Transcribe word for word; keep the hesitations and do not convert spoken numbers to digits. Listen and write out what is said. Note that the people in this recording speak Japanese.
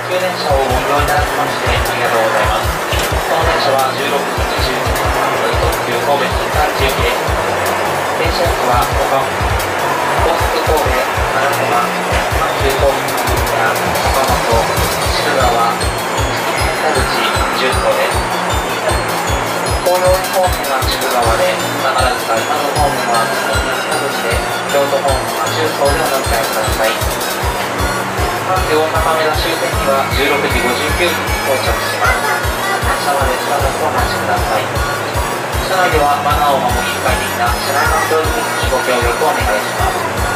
急電車をご利用いただきましてありがとうございます。この電車はじゅうろくじにじゅうにふん発特急神戸新山地行きです。電車駅は岡高速神戸金沢阪急東京や岡本渋川田口重曹です。紅葉方面は渋川で、宝塚今の方面は田口で、京都方面は重曹でお乗り換えください。阪急大阪梅田終点にはじゅうろくじごじゅうきゅうふんに到着します。発車までしばらくお待ちください。車内ではマナーを守り快適な車内環境づくりにご協力お願いします。